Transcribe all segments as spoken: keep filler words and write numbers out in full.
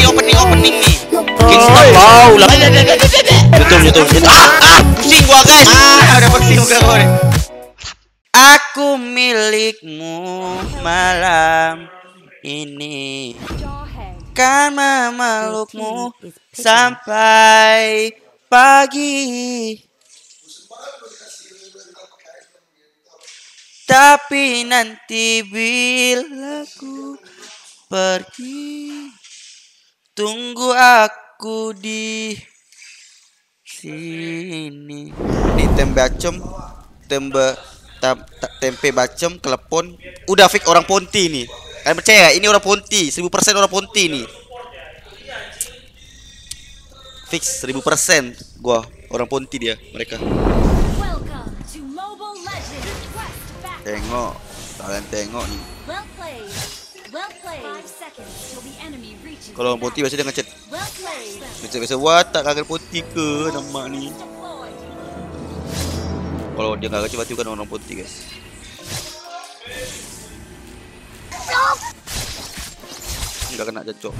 opening opening nih. Bikin stop wow lah. Betul betul betul. Ah ah pusing gua guys. Ah udah pusing gua gue. Aku milikmu malam ini, kan memelukmu sampai pagi. Tapi nanti bila ku pergi, tunggu aku di sini. Ini tempe bacem, tempe tam, ta, tempe bacem, telepon. Udah fix orang Ponti nih. Kalian percaya? Ini orang Ponti, seribu persen orang Ponti nih. Fix seribu persen gua orang Ponti dia mereka. Tengok, kalian tengok nih. Kalau orang Ponti biasa dia ngechat. Biasa-biasa watak kagak Ponti ke nama ni. Kalau dia nggak ngechat berarti bukan orang Ponti guys. Nggak kena cocok.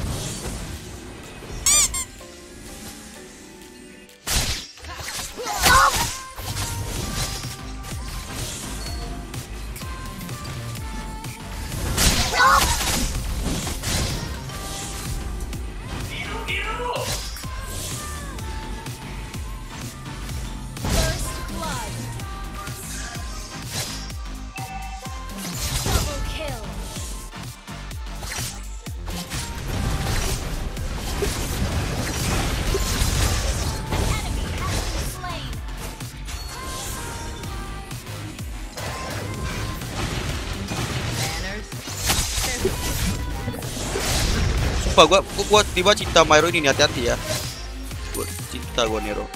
Gua, gua, gua tiba cinta Myro ini, hati-hati ya. Gua cinta gua Nero.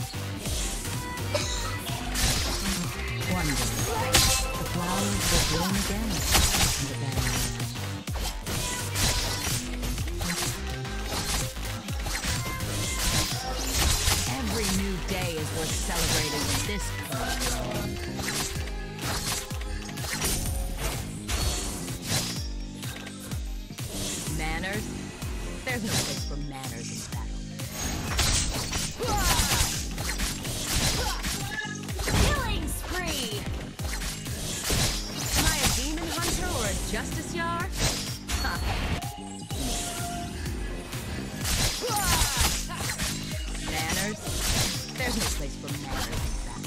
Every new day is worth celebrating this manners. There's no place for manners in battle. Killing spree! Am I a demon hunter or a justice yard? Huh. Manners? There's no place for manners in battle.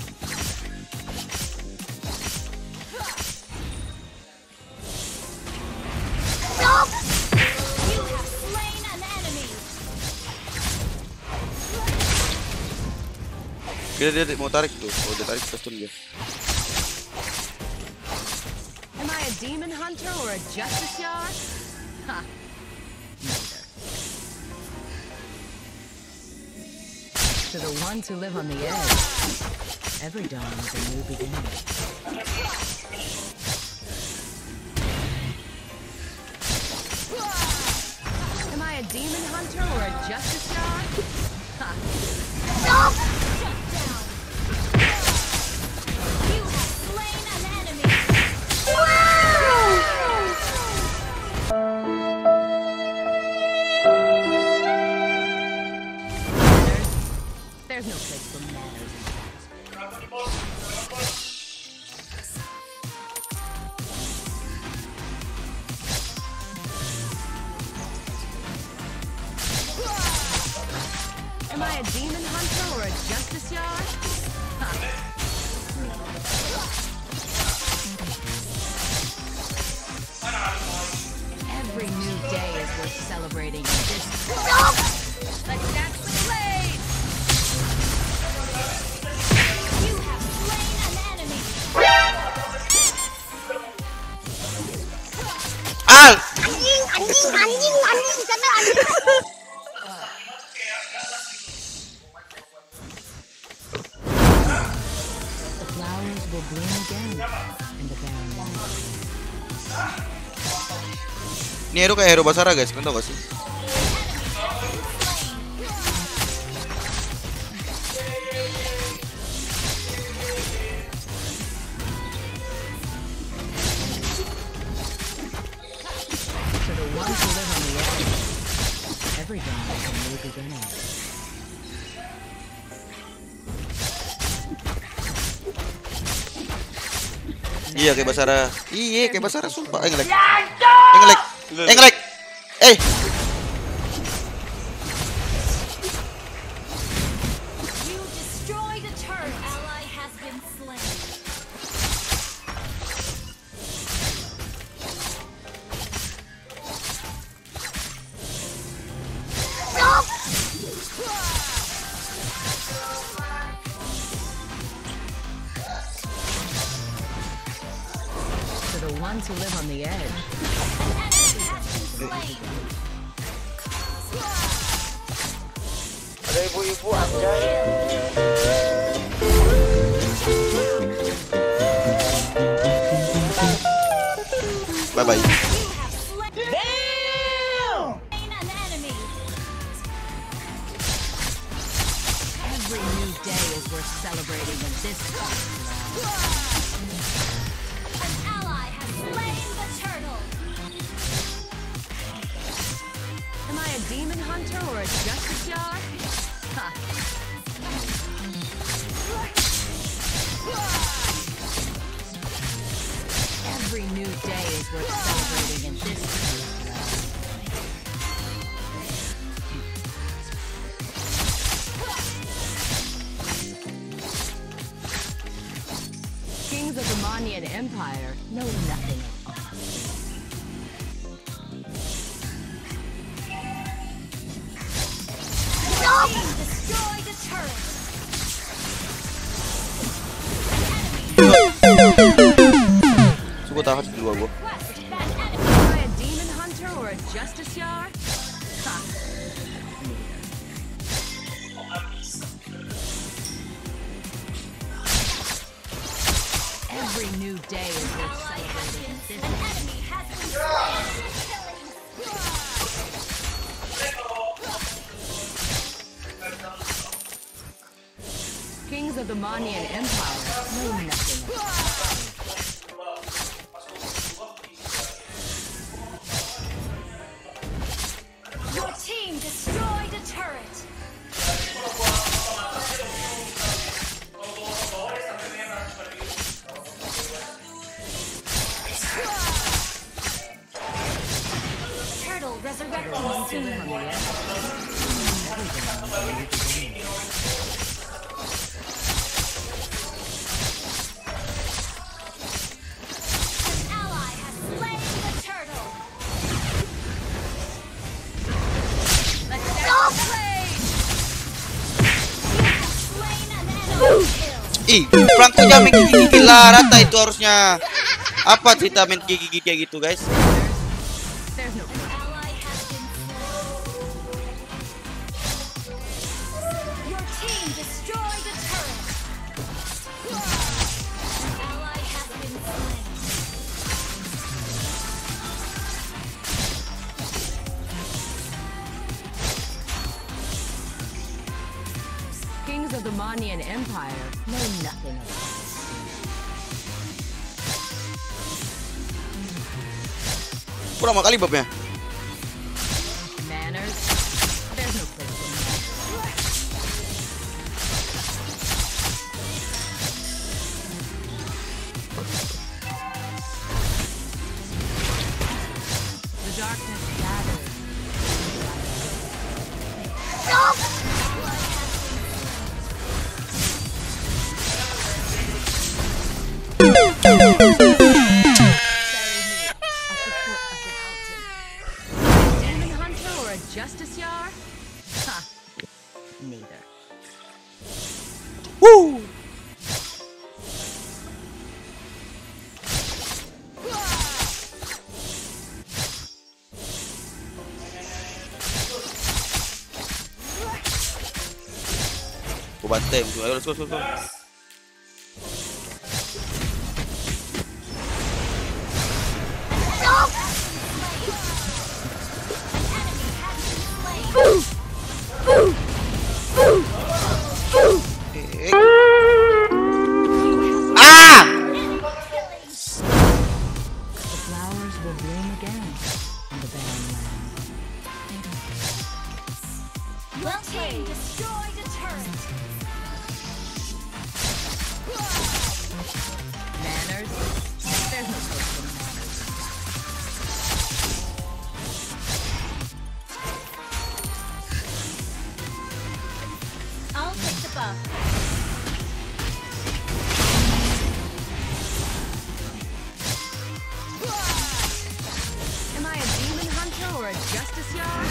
Stop! Dia, dia mau tarik tuh, kalau dia tarik kita stun dia. Am I a demon hunter or a justice yard? Huh. Neither. To the ones who live on the edge, every dawn is a new beginning. Am I a demon hunter or a justice yard? Huh. Stop! There's no place for manners in battle. Am I a demon hunter or a justice yard? Huh. Every new day is worth celebrating this. Stop! Let's dance the blade! You have slain an enemy! Al! Anjing, anjing, anjing, anjing, sana anjing. The flowers will bloom again in the barren land. Ini hero kayak hero Basara guys, kalian tau gak sih? To the ones who live on the edge, every dawn is beginning. Iya kayak Basara. Iya kayak Basara sumpah. Eh ngelag. Eh ngelag. Eh ngelag. Eh. You destroyed a turret. Ally has been slain. To the ones who live on the edge. Ada ibu-ibu anjay. Bye bye. Every new day is worth celebrating in this An ally has slain the turtle. Am I a demon hunter or a justice yard? Huh. Every new day is worth celebrating in this Kings of the Manian Empire know nothing of us. Destroy the turret. Suka tahan dulu gua. Am I a demon hunter or a justice yard? Huh. Every new day is worth celebrating in this An enemy has been slain. Kings of the Manian Empire know nothing of us. Your team destroyed a turret. Turtle resurrecting soon. An ally has slain the turtle. Let's go play. You have slain an enemy kill. Ih, Franco jangan main gigi-gigi lah, rata itu harusnya. Apa cerita main gigi-gigi kayak gitu, guys? There's no ally has been slain. Your team destroyed a turret. An ally has been slain. Kings of the Manian Empire know nothing of us. Kurang kali babnya. Manners? There's no place in The darkness gathers. Demon hunter or a justice yard? Huh. Neither. Woo! Gua bantai musuh. Ayo, let's go, let's go, let's go. Eh, eh. Ah! The flowers will bloom again in the barren land. Your team destroyed a turret. Manners? There's no place for manners. I'll take the buff. Am I a demon hunter or a justice yard?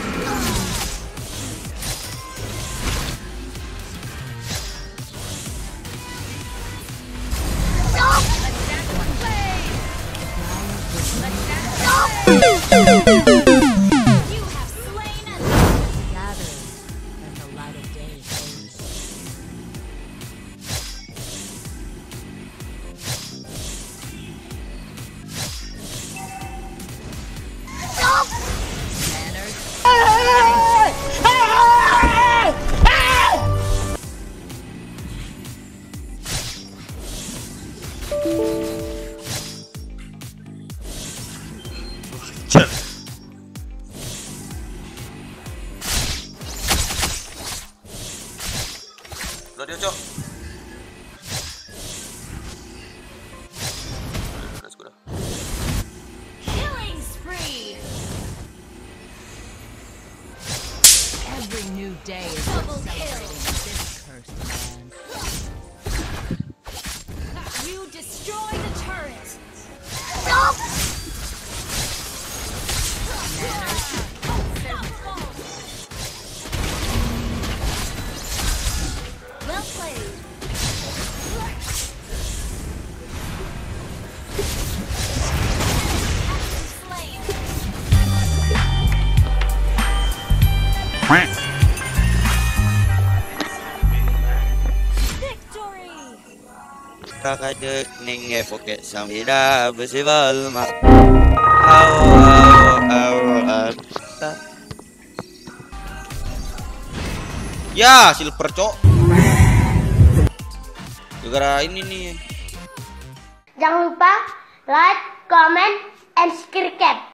Attack one blade! Attack one blade! You have slain an Gathers as the light of day fades. Manners? Cel. Udah dia, Cok. Let's go dah. killing spree. Every new day is Double worth kill. celebrating this cursed land. You destroyed a turret. Well played. Slain. Victory. Kakak ninge poket samida bersibal mak. Au au au au. Ya, silver, Cok. Gara ini nih. Jangan lupa like, comment, and subscribe.